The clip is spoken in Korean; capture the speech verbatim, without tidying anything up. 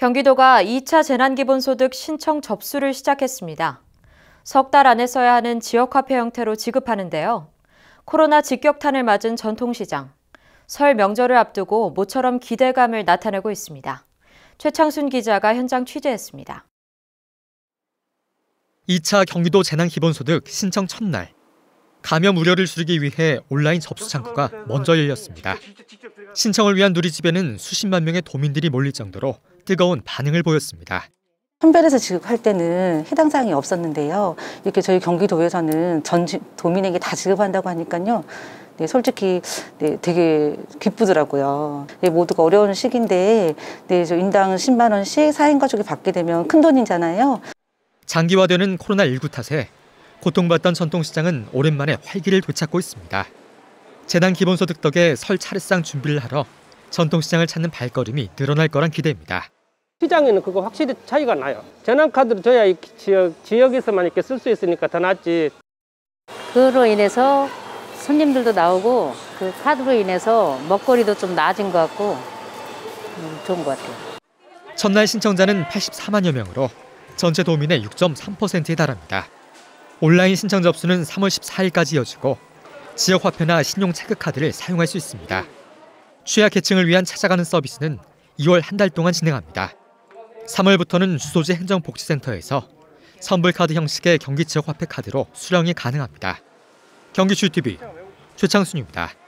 경기도가 이 차 재난기본소득 신청 접수를 시작했습니다. 석 달 안에 써야 하는 지역화폐 형태로 지급하는데요. 코로나 직격탄을 맞은 전통시장. 설 명절을 앞두고 모처럼 기대감을 나타내고 있습니다. 최창순 기자가 현장 취재했습니다. 이 차 경기도 재난기본소득 신청 첫날. 감염 우려를 줄이기 위해 온라인 접수 창구가 먼저 열렸습니다. 신청을 위한 누리집에는 수십만 명의 도민들이 몰릴 정도로 뜨거운 반응을 보였습니다. 선별해서 지급할 때는 해당 사항이 없었는데요. 이렇게 저희 경기도에서는 전 도민에게 다 지급한다고 하니까요. 네, 솔직히 네, 되게 기쁘더라고요. 네, 모두가 어려운 시기인데 네, 저 인당 십만 원씩 사 인 가족이 받게 되면 큰 돈이잖아요. 장기화되는 코로나 십구 탓에 고통받던 전통시장은 오랜만에 활기를 되찾고 있습니다. 재난기본소득 덕에 설 차례상 준비를 하러 전통시장을 찾는 발걸음이 늘어날 거란 기대입니다. 시장에는 그거 확실히 차이가 나요. 재난카드를 줘야 이 지역, 지역에서만 이렇게 쓸 수 있으니까 더 낫지. 그로 인해서 손님들도 나오고 그 카드로 인해서 먹거리도 좀 나아진 것 같고 음, 좋은 것 같아요. 첫날 신청자는 팔십사만여 명으로 전체 도민의 육 점 삼 퍼센트에 달합니다. 온라인 신청 접수는 삼월 십사일까지 이어지고 지역화폐나 신용체크카드를 사용할 수 있습니다. 취약계층을 위한 찾아가는 서비스는 이월 한 달 동안 진행합니다. 삼월부터는 주소지 행정복지센터에서 선불카드 형식의 경기 지역화폐 카드로 수령이 가능합니다. 경기주티비 최창순입니다.